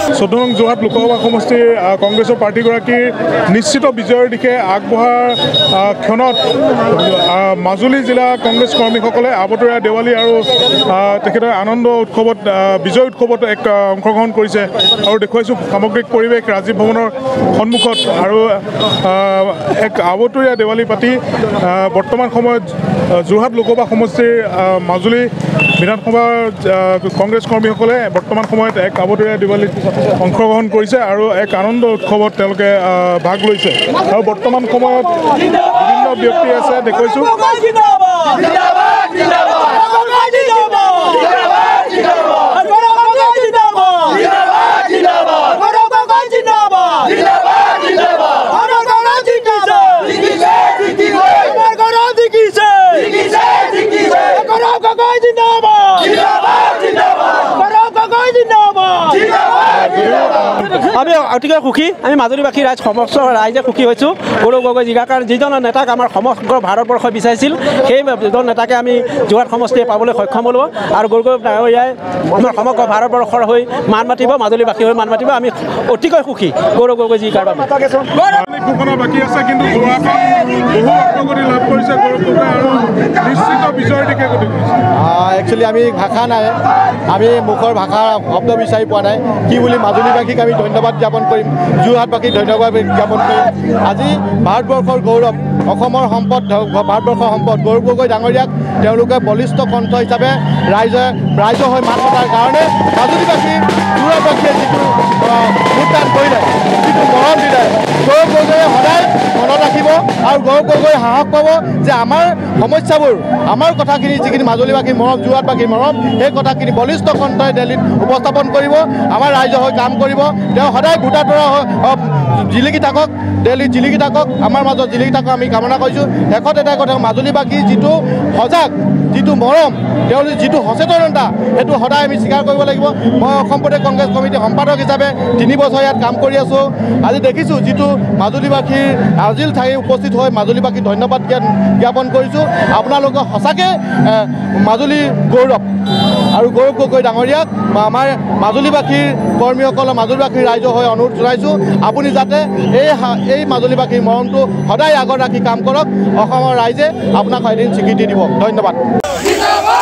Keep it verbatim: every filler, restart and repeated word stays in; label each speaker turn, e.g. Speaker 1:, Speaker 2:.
Speaker 1: চৈধ্য নং যোৰহাট লোকসভা সমষ্টিৰ কংগ্ৰেছৰ প্ৰাৰ্থীগৰাকীৰ নিশ্চিত বিজয়ৰ দিশে আগবঢ়াৰ ক্ষণত মাজুলী জিলা কংগ্ৰেছ কৰ্মীসকলে আবতৰীয়া দেৱালী আৰু তেখেতৰ আনন্দ উৎসৱত বিজয় উৎসৱত এক অংশগ্ৰহণ কৰিছে আৰু দেখুৱাইছোঁ সামগ্ৰিক পৰিৱেশ ৰাজীৱ ভৱনৰ সন্মুখত আৰু এক আবতৰীয়া দেৱালী পাতি বৰ্তমান সময়ত যোৰহাট লোকসভা সমষ্টিৰ মাজুলী বিধানসভাৰ কংগ্ৰেছ কৰ্মীসকলে বৰ্তমান সময়ত এক আবতৰীয়া দেৱালীত অংশগ্ৰহণ কৰিছে আৰু এক আনন্দ উৎসৱত তেওঁলোকে ভাগ লৈছে আৰু বৰ্তমান সময়ত বিভিন্ন ব্যক্তি আছে দেখুৱাইছোঁ
Speaker 2: আমি অতিকৈ সুখী আমি মাজুলীবাসী ৰাইজ সমস্ত ৰাইজে সুখী হৈছোঁ গৌৰৱ গগৈ জিকা কাৰণ যিজন নেতাক আমাৰ সমগ্ৰ ভাৰতবৰ্ষই বিচাৰিছিল সেই যিজন নেতাকে আমি যোৰহাট সমষ্টিয়ে পাবলৈ সক্ষম হ'লোঁ আৰু গৌৰৱ গগৈ ডাঙৰীয়াই আমাৰ সমগ্ৰ ভাৰতবৰ্ষৰ হৈ মান মাতিব মাজুলীবাসী হৈ মান মাতিব আমি অতিকৈ সুখী গৌৰৱ গগৈ জিকাৰ বাবে
Speaker 1: বাকী আছে কিন্তু বহু অগ্ৰগতি লাভ কৰিছে গৌৰৱ গগৈ আৰু নিশ্চিত বিজয়ৰ দিশে গতি কৰিছে
Speaker 3: একচুৱেলি আমি ভাষা নাই আমি মুখৰ ভাষা শব্দ বিচাৰি পোৱা নাই কি বুলি মাজুলীবাসীক আমি ধন্যবাদ জ্ঞাপন কৰিম যোৰহাটবাসীক ধন্যবাদ জ্ঞাপন কৰিম আজি ভাৰতবৰ্ষৰ গৌৰৱ অসমৰ সম্পদ ভাৰতবৰ্ষৰ সম্পদ গৌৰৱ গগৈ ডাঙৰীয়াক তেওঁলোকে বলিষ্ঠ কণ্ঠ হিচাপে ৰাইজে ৰাইজ হৈ মাত মতাৰ কাৰণে মাজুলীবাসী যোৰহাটবাসীয়ে যিটো ভোটদান কৰিলে যিটো মৰম দিলে গৌৰৱ গগৈয়ে সদায় মনত ৰাখিব আৰু গৌৰৱ গগৈ সাহস পাব যে আমাৰ সমস্যাবোৰ আমাৰ কথাখিনি যিখিনি মাজুলীবাসীৰ মৰম যোৰহাটবাসীৰ মৰম সেই কথাখিনি বলিষ্ঠ কণ্ঠই দিল্লীত উপস্থাপন কৰিব আমাৰ ৰাইজৰ হৈ কাম কৰিব তেওঁ সদায় ভোটাৰ তৰা জিলিকি থাকক দিল্লীত জিলিকি থাকক আমাৰ মাজত জিলিকি থাকক আমি কামনা কৰিছোঁ শেষত এটাই কথা মাজুলীবাসী যিটো সজাগ যিটো মৰম তেওঁলোক যিটো সচেতনতা সেইটো সদায় আমি স্বীকাৰ কৰিব লাগিব মই অসম প্ৰদেশ কংগ্ৰেছ কমিটিৰ সম্পাদক হিচাপে তিনি বছৰ ইয়াত কাম কৰি আছোঁ আজি দেখিছোঁ যিটো মাজুলীবাসীৰ আজিল ঠাই উপস্থিত হৈ মাজুলীবাসীক ধন্যবাদ জ্ঞাপন কৰিছোঁ আপোনালোকে সঁচাকৈ মাজুলীৰ গৌৰৱ আৰু গৌৰৱ গগৈ ডাঙৰীয়াক আমাৰ মাজুলীবাসীৰ কৰ্মীসকলৰ মাজুলীবাসীৰ ৰাইজৰ হৈ অনুৰোধ জনাইছোঁ আপুনি যাতে এই এই মাজুলীবাসীৰ মৰমটো সদায় আগত ৰাখি কাম কৰক অসমৰ ৰাইজে আপোনাক এদিন স্বীকৃতি দিব ধন্যবাদ।